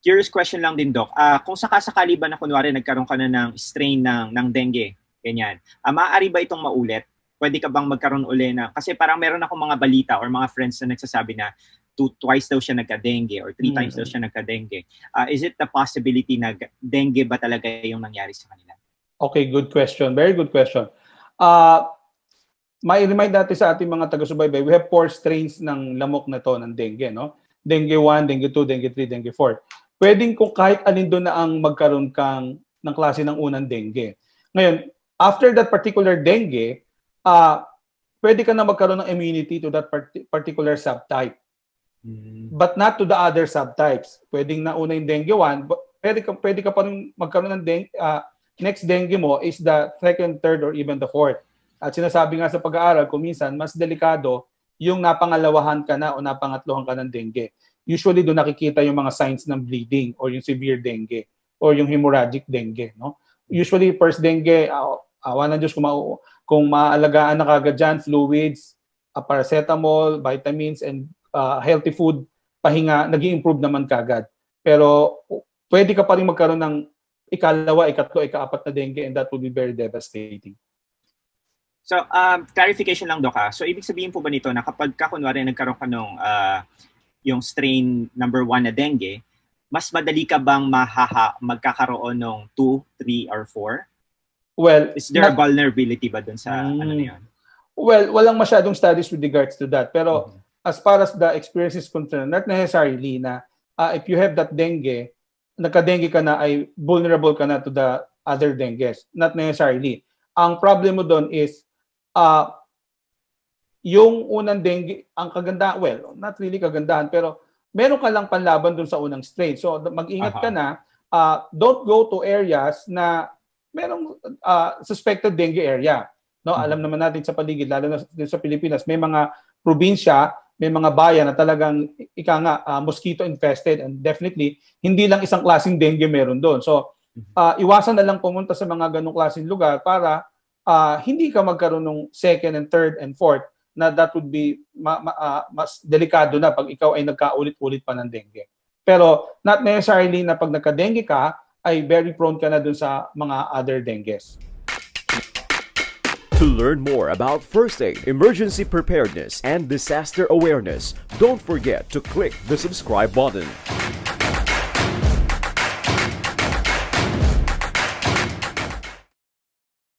curious question lang din, Doc. Kung sakasakali ba na kunwari nagkaroon ka na ng strain ng dengue, ganyan, maaari ba itong maulit? Pwede ka bang magkaroon uli na, kasi parang meron akong mga balita or mga friends na nagsasabi na twice daw siya nagka-dengue or 3 times daw siya nagka-dengue. Is it the possibility na dengue ba talaga yung nangyari sa kanila? Okay, good question. Very good question. May remind natin sa ating mga taga-subaybay, we have 4 strains ng lamok na to ng dengue, no? Dengue 1, dengue 2, dengue 3, dengue 4. Pwedeng kung kahit alin doon na ang magkaroon kang ng klase ng unang dengue. Ngayon, after that particular dengue, pwede ka na magkaroon ng immunity to that particular subtype. But not to the other subtypes. Pwedeng nauna yung dengue 1, pwede ka pa rin magkaroon ng dengue, next dengue mo is the 2nd, 3rd, or even the 4th. At sinasabi nga sa pag-aaral, kung minsan, mas delikado yung napangalawahan ka na o napangatlohan ka ng dengue. Usually, doon nakikita yung mga signs ng bleeding or yung severe dengue or yung hemorrhagic dengue. No? Usually, first dengue, awa ng Diyos kung maaalagaan na kagad dyan, fluids, paracetamol, vitamins, and healthy food, pahinga, nag-i-improve naman kagad. Pero pwede ka pa rin magkaroon ng ikalawa, ikatlo, ikaapat na dengue, and that will be very devastating. So, clarification lang, Doc. So, ibig sabihin po ba nito na kapag kunwari nagkaroon ka nung yung strain number 1 na dengue, mas madali ka bang magkakaroon ng 2, 3, or 4? Well, is there a vulnerability ba dun sa ano na yun? Well, walang masyadong studies with regards to that. Pero as far as the experience is concerned, not necessarily na if you have that dengue, nagka-dengue ka na, ay vulnerable ka na to the other dengues. Not necessarily. Ang problem mo doon is yung unang dengue, ang kagandahan, well, not really kagandahan, pero meron ka lang panlaban doon sa unang strain. So mag-ingat ka na, don't go to areas na merong suspected dengue area. No, alam naman natin sa paligid, lalo na sa Pilipinas, may mga probinsya, may mga bayan na talagang mosquito infested, and definitely hindi lang isang klaseng dengue meron doon. So iwasan na lang pumunta sa mga ganung klaseng lugar para hindi ka magkaroon ng 2nd and 3rd and 4th na that would be mas delikado na pag ikaw ay nagkaulit-ulit pa ng dengue. Pero not necessarily na pag nagka-dengue ka ay very prone ka na dun sa mga other dengues. To learn more about first aid, emergency preparedness, and disaster awareness, don't forget to click the subscribe button.